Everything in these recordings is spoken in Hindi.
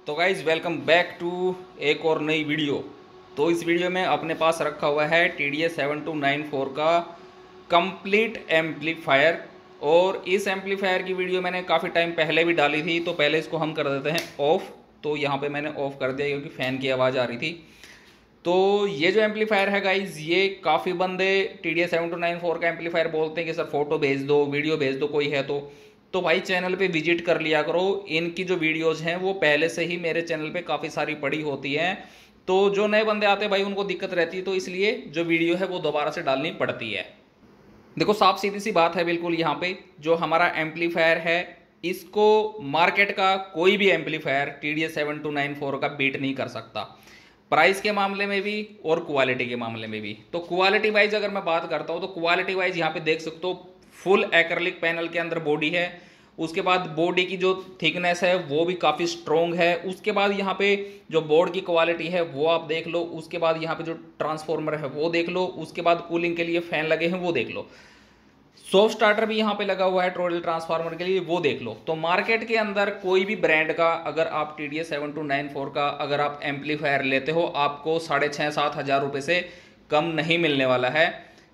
तो गाइज वेलकम बैक टू एक और नई वीडियो। तो इस वीडियो में अपने पास रखा हुआ है TDS 7294 का कंप्लीट एम्पलीफायर। और इस एम्पलीफायर की वीडियो मैंने काफ़ी टाइम पहले भी डाली थी, तो पहले इसको हम कर देते हैं ऑफ़। तो यहाँ पे मैंने ऑफ़ कर दिया क्योंकि फ़ैन की आवाज़ आ रही थी। तो ये जो एम्पलीफायर है गाइज, ये काफ़ी बंदे TDS 7294 का एम्पलीफायर बोलते हैं कि सर फोटो भेज दो, वीडियो भेज दो कोई है तो भाई चैनल पे विजिट कर लिया करो। इनकी जो वीडियोज हैं वो पहले से ही मेरे चैनल पे काफ़ी सारी पड़ी होती हैं। तो जो नए बंदे आते हैं भाई उनको दिक्कत रहती है, तो इसलिए जो वीडियो है वो दोबारा से डालनी पड़ती है। देखो साफ सीधी सी बात है बिल्कुल, यहाँ पे जो हमारा एम्पलीफायर है इसको मार्केट का कोई भी एम्पलीफायर TDS 7294 का बीट नहीं कर सकता, प्राइस के मामले में भी और क्वालिटी के मामले में भी। तो क्वालिटी वाइज अगर मैं बात करता हूँ तो क्वालिटी वाइज यहाँ पे देख सकते हो फुल एक्रेलिक पैनल के अंदर बॉडी है। उसके बाद बॉडी की जो थिकनेस है वो भी काफ़ी स्ट्रोंग है। उसके बाद यहाँ पे जो बोर्ड की क्वालिटी है वो आप देख लो। उसके बाद यहाँ पे जो ट्रांसफॉर्मर है वो देख लो। उसके बाद कूलिंग के लिए फैन लगे हैं वो देख लो। सॉफ्ट स्टार्टर भी यहाँ पे लगा हुआ है टोटल ट्रांसफार्मर के लिए, वो देख लो। तो मार्केट के अंदर कोई भी ब्रांड का अगर आप TDS 7294 का अगर आप एम्पलीफायर लेते हो, आपको 6,500-7 हज़ार रुपये से कम नहीं मिलने वाला है।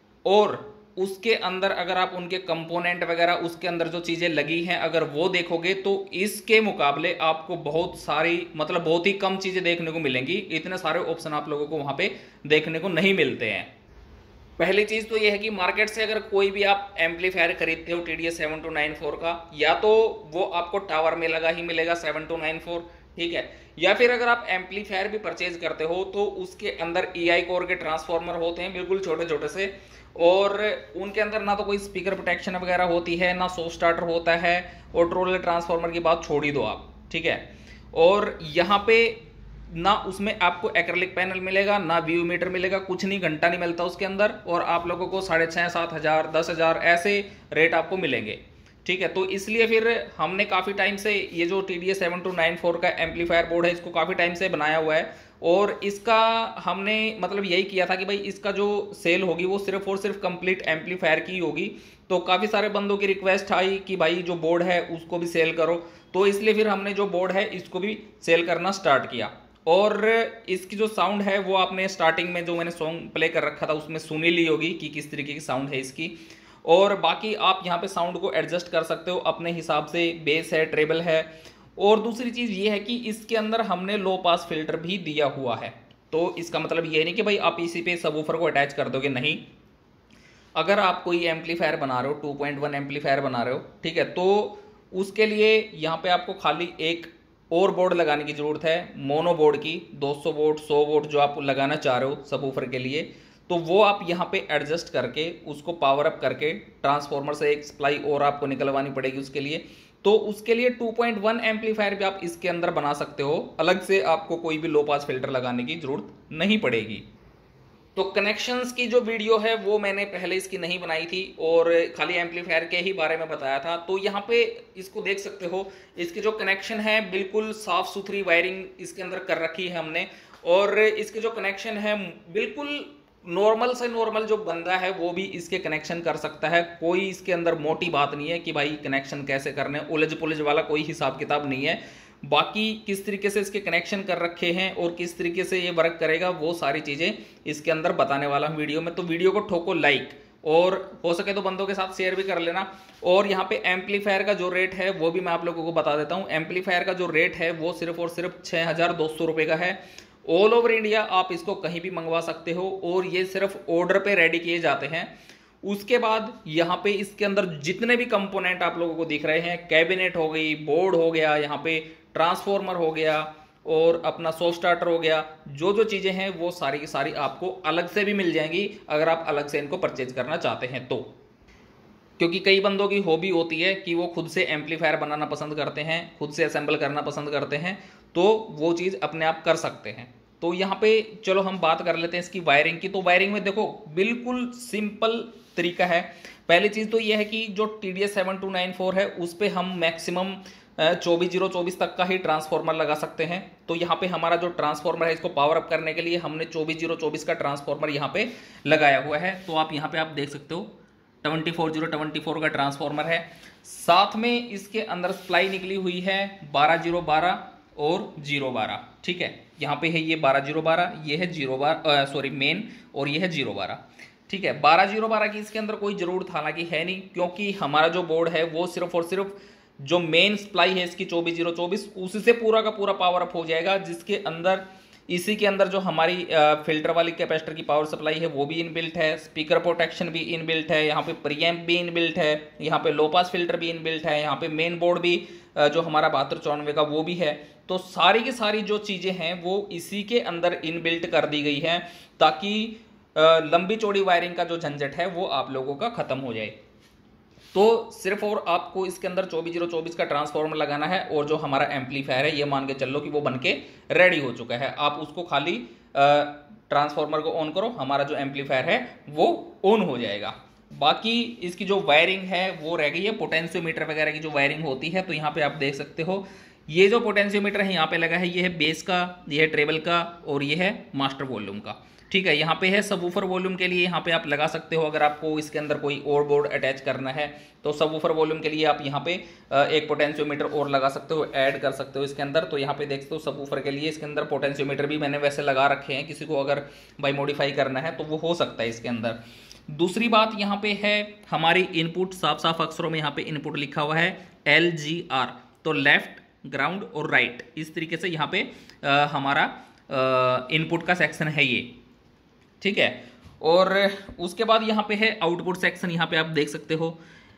और उसके अंदर अगर आप उनके कंपोनेंट वगैरह उसके अंदर जो चीज़ें लगी हैं अगर वो देखोगे तो इसके मुकाबले आपको बहुत सारी मतलब बहुत ही कम चीज़ें देखने को मिलेंगी। इतने सारे ऑप्शन आप लोगों को वहाँ पे देखने को नहीं मिलते हैं। पहली चीज़ तो ये है कि मार्केट से अगर कोई भी आप एम्पलीफायर खरीदते हो TDS 7294 का, या तो वो आपको टावर में लगा ही मिलेगा 7294, ठीक है, या फिर अगर आप एम्पलीफायर भी परचेज करते हो तो उसके अंदर EI कोर के ट्रांसफार्मर होते हैं बिल्कुल छोटे छोटे से, और उनके अंदर ना तो कोई स्पीकर प्रोटेक्शन वगैरह होती है ना सॉफ्ट स्टार्टर होता है। और ट्रोले ट्रांसफार्मर की बात छोड़ ही दो आप, ठीक है। और यहाँ पे ना उसमें आपको एक्रेलिक पैनल मिलेगा ना व्यू मीटर मिलेगा, कुछ नहीं, घंटा नहीं मिलता उसके अंदर। और आप लोगों को 6,500-7 हज़ार 10 हज़ार ऐसे रेट आपको मिलेंगे, ठीक है। तो इसलिए फिर हमने काफ़ी टाइम से ये जो TDS 7294 का एम्पलीफायर बोर्ड है इसको काफ़ी टाइम से बनाया हुआ है। और इसका हमने मतलब यही किया था कि भाई इसका जो सेल होगी वो सिर्फ और सिर्फ कंप्लीट एम्पलीफायर की होगी। तो काफ़ी सारे बंदों की रिक्वेस्ट आई कि भाई जो बोर्ड है उसको भी सेल करो, तो इसलिए फिर हमने जो बोर्ड है इसको भी सेल करना स्टार्ट किया। और इसकी जो साउंड है वो आपने स्टार्टिंग में जो मैंने सॉन्ग प्ले कर रखा था उसमें सुनी ली होगी कि किस तरीके की साउंड है इसकी। और बाकी आप यहाँ पे साउंड को एडजस्ट कर सकते हो अपने हिसाब से, बेस है, ट्रेबल है। और दूसरी चीज़ ये है कि इसके अंदर हमने लो पास फिल्टर भी दिया हुआ है। तो इसका मतलब ये नहीं कि भाई आप इसी पे सबवूफर को अटैच कर दोगे, नहीं। अगर आप कोई एम्पलीफायर बना रहे हो, 2.1 एम्पलीफायर बना रहे हो, ठीक है, तो उसके लिए यहाँ पे आपको खाली एक और बोर्ड लगाने की ज़रूरत है, मोनो बोर्ड की 200 वोट 100 वोट जो आप लगाना चाह रहे हो सबवूफर के लिए। तो वो आप यहाँ पे एडजस्ट करके उसको पावर अप करके ट्रांसफार्मर से एक सप्लाई और आपको निकलवानी पड़ेगी उसके लिए। तो उसके लिए 2.1 एम्पलीफायर भी आप इसके अंदर बना सकते हो, अलग से आपको कोई भी लो पास फिल्टर लगाने की जरूरत नहीं पड़ेगी। तो कनेक्शंस की जो वीडियो है वो मैंने पहले इसकी नहीं बनाई थी और खाली एम्पलीफायर के ही बारे में बताया था। तो यहाँ पे इसको देख सकते हो, इसके जो कनेक्शन है बिल्कुल साफ सुथरी वायरिंग इसके अंदर कर रखी है हमने। और इसके जो कनेक्शन है बिल्कुल नॉर्मल से नॉर्मल जो बंदा है वो भी इसके कनेक्शन कर सकता है। कोई इसके अंदर मोटी बात नहीं है कि भाई कनेक्शन कैसे करने, उलझ पुलझ वाला कोई हिसाब किताब नहीं है। बाकी किस तरीके से इसके कनेक्शन कर रखे हैं और किस तरीके से ये वर्क करेगा वो सारी चीज़ें इसके अंदर बताने वाला हूँ वीडियो में। तो वीडियो को ठोको लाइक, और हो सके तो बंदों के साथ शेयर भी कर लेना। और यहाँ पे एम्पलीफायर का जो रेट है वो भी मैं आप लोगों को बता देता हूँ। एम्पलीफायर का जो रेट है वो सिर्फ और सिर्फ 6,200 रुपये का है। ऑल ओवर इंडिया आप इसको कहीं भी मंगवा सकते हो और ये सिर्फ ऑर्डर पे रेडी किए जाते हैं। उसके बाद यहाँ पे इसके अंदर जितने भी कंपोनेंट आप लोगों को दिख रहे हैं, कैबिनेट हो गई, बोर्ड हो गया, यहाँ पे ट्रांसफॉर्मर हो गया और अपना सॉफ्ट स्टार्टर हो गया, जो जो चीज़ें हैं वो सारी की सारी आपको अलग से भी मिल जाएंगी अगर आप अलग से इनको परचेज करना चाहते हैं तो। क्योंकि कई बंदों की हॉबी होती है कि वो खुद से एम्पलीफायर बनाना पसंद करते हैं, खुद से असेंबल करना पसंद करते हैं, तो वो चीज़ अपने आप कर सकते हैं। तो यहाँ पे चलो हम बात कर लेते हैं इसकी वायरिंग की। तो वायरिंग में देखो बिल्कुल सिंपल तरीका है। पहली चीज़ तो ये है कि जो TDS 7294 है उस पर हम मैक्सिमम 24/024 तक का ही ट्रांसफार्मर लगा सकते हैं। तो यहाँ पे हमारा जो ट्रांसफार्मर है इसको पावर अप करने के लिए हमने 24/024 का ट्रांसफार्मर यहाँ पे लगाया हुआ है। तो आप यहाँ पे आप देख सकते हो 24/024 का ट्रांसफार्मर है। साथ में इसके अंदर सप्लाई निकली हुई है 12/012 और 012, ठीक है। यहाँ पे है ये 12012, ये है 012 सॉरी मेन, और ये है 012, ठीक है। 12012 की इसके अंदर कोई जरूरत हालांकि है नहीं, क्योंकि हमारा जो बोर्ड है वो सिर्फ और सिर्फ जो मेन सप्लाई है इसकी 24024 उसी से पूरा का पूरा पावर अप हो जाएगा, जिसके अंदर इसी के अंदर जो हमारी फिल्टर वाली कैपेसिटर की पावर सप्लाई है वो भी इनबिल्ट है, स्पीकर प्रोटेक्शन भी इनबिल्ट है, यहाँ पे प्रीएम्प भी इनबिल्ट है, यहाँ पे लो पास फिल्टर भी इनबिल्ट है, यहाँ पे मेन बोर्ड भी जो हमारा 7294 का वो भी है। तो सारी की सारी जो चीज़ें हैं वो इसी के अंदर इनबिल्ट कर दी गई हैं, ताकि लंबी चौड़ी वायरिंग का जो झंझट है वो आप लोगों का खत्म हो जाए। तो सिर्फ और आपको इसके अंदर 24024 का ट्रांसफार्मर लगाना है, और जो हमारा एम्पलीफायर है ये मान के चल लो कि वो बनके रेडी हो चुका है। आप उसको खाली ट्रांसफार्मर को ऑन करो, हमारा जो एम्पलीफायर है वो ऑन हो जाएगा। बाकी इसकी जो वायरिंग है वो रह गई है, पोटेंशियोमीटर वगैरह की जो वायरिंग होती है। तो यहाँ पे आप देख सकते हो ये जो पोटेंशियोमीटर है यहाँ पे लगा है, ये है बेस का, ये है ट्रेबल का, और ये है मास्टर वॉल्यूम का, ठीक है। यहाँ पे है सबवूफर वॉल्यूम के लिए, यहाँ पे आप लगा सकते हो अगर आपको इसके अंदर कोई और बोर्ड अटैच करना है तो सबवूफर वॉल्यूम के लिए आप यहाँ पे एक पोटेंशियोमीटर और लगा सकते हो, ऐड कर सकते हो इसके अंदर। तो यहाँ पे देख सकते हो सबवूफर के लिए इसके अंदर पोटेंशियोमीटर भी मैंने वैसे लगा रखे हैं, किसी को अगर भाई मॉडिफाई करना है तो वो हो सकता है इसके अंदर। दूसरी बात यहाँ पे है हमारी इनपुट, साफ साफ अक्षरों में यहाँ पे इनपुट लिखा हुआ है LGR, तो लेफ्ट, ग्राउंड और राइट, इस तरीके से यहाँ पे हमारा इनपुट का सेक्शन है ये, ठीक है। और उसके बाद यहाँ पे है आउटपुट सेक्शन, यहाँ पे आप देख सकते हो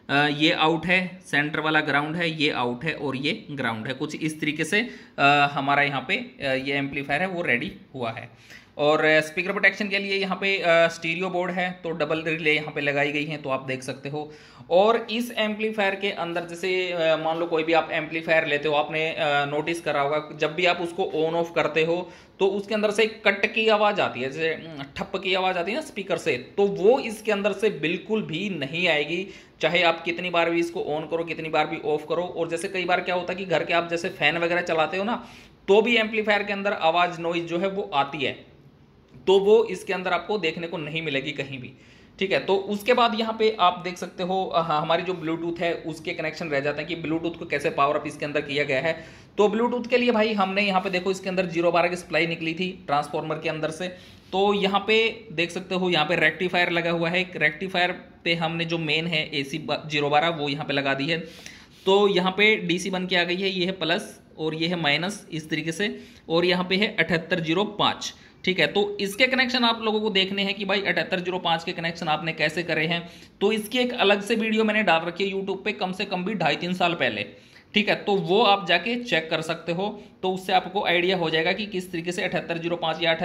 ये आउट है, सेंटर वाला ग्राउंड है, ये आउट है और ये ग्राउंड है। कुछ इस तरीके से हमारा यहाँ पे ये एम्पलीफायर है वो रेडी हुआ है। और स्पीकर प्रोटेक्शन के लिए यहाँ पे स्टीरियो बोर्ड है, तो डबल रिले यहाँ पे लगाई गई हैं, तो आप देख सकते हो। और इस एम्पलीफायर के अंदर जैसे मान लो कोई भी आप एम्पलीफायर लेते हो, आपने नोटिस करा होगा जब भी आप उसको ऑन ऑफ करते हो तो उसके अंदर से कट की आवाज़ आती है, जैसे ठप की आवाज़ आती है ना स्पीकर से, तो वो इसके अंदर से बिल्कुल भी नहीं आएगी, चाहे आप कितनी बार भी इसको ऑन करो, कितनी बार भी ऑफ करो। और जैसे कई बार क्या होता है कि घर के आप जैसे फैन वगैरह चलाते हो ना, तो भी एम्पलीफायर के अंदर आवाज़ नॉइज जो है वो आती है, तो वो इसके अंदर आपको देखने को नहीं मिलेगी कहीं भी, ठीक है। तो उसके बाद यहाँ पे आप देख सकते हो हमारी जो ब्लूटूथ है उसके कनेक्शन रह जाते हैं कि ब्लूटूथ को कैसे पावर अप इसके अंदर किया गया है। तो ब्लूटूथ के लिए भाई हमने यहाँ पे देखो इसके अंदर 012 की सप्लाई निकली थी ट्रांसफार्मर के अंदर से, तो यहाँ पे देख सकते हो यहाँ पे रेक्टिफायर लगा हुआ है। रेक्टिफायर पे हमने जो मेन है AC 012 वो यहाँ पे लगा दी है, तो यहाँ पे DC बन के आ गई है, ये है प्लस और ये है माइनस इस तरीके से, और यहाँ पे है 7805, ठीक है। तो इसके कनेक्शन आप लोगों को देखने हैं कि भाई 7805 के कनेक्शन आपने कैसे करे हैं, तो इसकी एक अलग से वीडियो मैंने डाल रखी है यूट्यूब पे, कम से कम भी 2.5-3 साल पहले, ठीक है। तो वो आप जाके चेक कर सकते हो, तो उससे आपको आइडिया हो जाएगा कि किस तरीके से 7805 या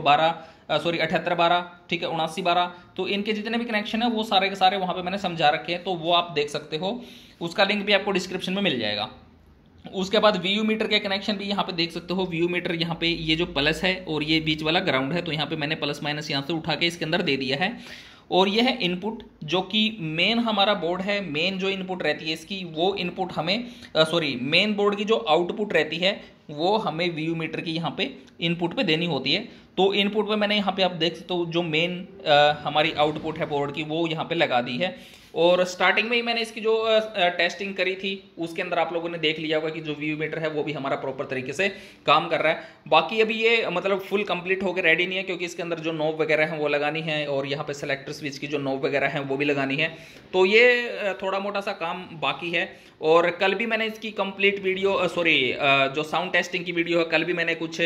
7812 सॉरी 7812, ठीक है, 7912, तो इनके जितने भी कनेक्शन है वो सारे के सारे वहाँ पे मैंने समझा रखे हैं, तो वो आप देख सकते हो, उसका लिंक भी आपको डिस्क्रिप्शन में मिल जाएगा। उसके बाद VU मीटर के कनेक्शन भी यहाँ पे देख सकते हो। VU मीटर यहाँ पे ये जो प्लस है और ये बीच वाला ग्राउंड है, तो यहाँ पे मैंने प्लस माइनस यहाँ से उठा के इसके अंदर दे दिया है। और ये है इनपुट, जो कि मेन हमारा बोर्ड है, मेन जो इनपुट रहती है इसकी वो इनपुट हमें सॉरी मेन बोर्ड की जो आउटपुट रहती है वो हमें VU मीटर की यहाँ पे इनपुट पे देनी होती है। तो इनपुट पे मैंने यहाँ पे आप देख सकते हो जो मेन हमारी आउटपुट है बोर्ड की वो यहाँ पे लगा दी है। और स्टार्टिंग में ही मैंने इसकी जो टेस्टिंग करी थी उसके अंदर आप लोगों ने देख लिया होगा कि जो VU मीटर है वो भी हमारा प्रॉपर तरीके से काम कर रहा है। बाकी अभी ये मतलब फुल कंप्लीट होकर रेडी नहीं है, क्योंकि इसके अंदर जो नॉब वगैरह है वो लगानी है, और यहाँ पे सेलेक्टर स्विच की जो नॉब वगैरह है वो भी लगानी है, तो ये थोड़ा मोटा सा काम बाकी है। और कल भी मैंने इसकी कंप्लीट वीडियो सॉरी जो साउंड टेस्टिंग की वीडियो है, कल भी मैंने कुछ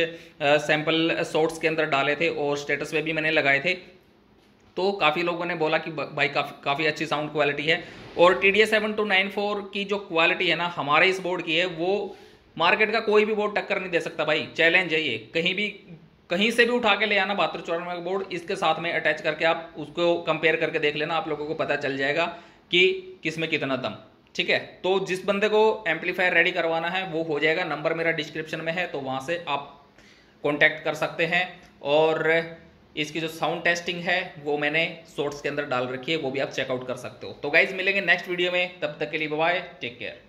सैंपल शॉर्ट्स के अंदर डाले थे और स्टेटस पे भी मैंने लगाए थे, तो काफ़ी लोगों ने बोला कि भाई काफ़ी अच्छी साउंड क्वालिटी है। और TDS 7294 की जो क्वालिटी है ना हमारे इस बोर्ड की है, वो मार्केट का कोई भी बोर्ड टक्कर नहीं दे सकता भाई, चैलेंज है ये। कहीं से भी उठा के ले आना 7294 का बोर्ड, इसके साथ में अटैच करके आप उसको कंपेयर करके देख लेना, आप लोगों को पता चल जाएगा कि किसमें कितना दम, ठीक है। तो जिस बंदे को एम्पलीफायर रेडी करवाना है वो हो जाएगा, नंबर मेरा डिस्क्रिप्शन में है, तो वहाँ से आप कॉन्टैक्ट कर सकते हैं। और इसकी जो साउंड टेस्टिंग है वो मैंने शॉर्ट्स के अंदर डाल रखी है, वो भी आप चेकआउट कर सकते हो। तो गाइज मिलेंगे नेक्स्ट वीडियो में, तब तक के लिए बाय, टेक केयर।